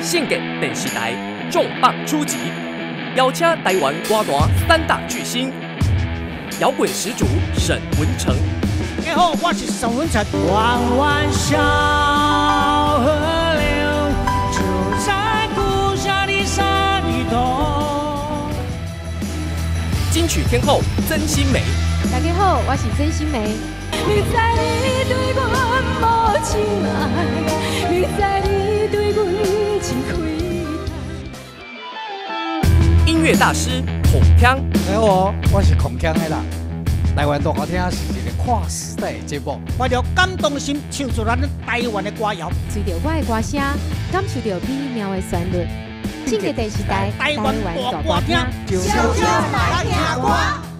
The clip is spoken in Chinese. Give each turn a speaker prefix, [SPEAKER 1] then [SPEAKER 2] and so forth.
[SPEAKER 1] 献给电视台重磅出击，邀请台湾歌坛3大巨星，摇滚始祖沈文程。
[SPEAKER 2] 大家好，我是沈文程。弯弯小河流，就在故乡的山里头。
[SPEAKER 1] 金曲天后曾心梅。
[SPEAKER 3] 大家好，我是曾心梅。你知你对阮无情爱，你知你对阮真亏待。
[SPEAKER 1] 音乐大师孔锵。
[SPEAKER 4] 大家好，我是孔锵的啦。台湾大好听是一个跨时代的节目，
[SPEAKER 2] 我着感动心唱出咱台湾的歌谣，
[SPEAKER 3] 随着我的歌声，感受到美妙的旋律。献给电视台台湾大歌厅，
[SPEAKER 2] 小小来听歌。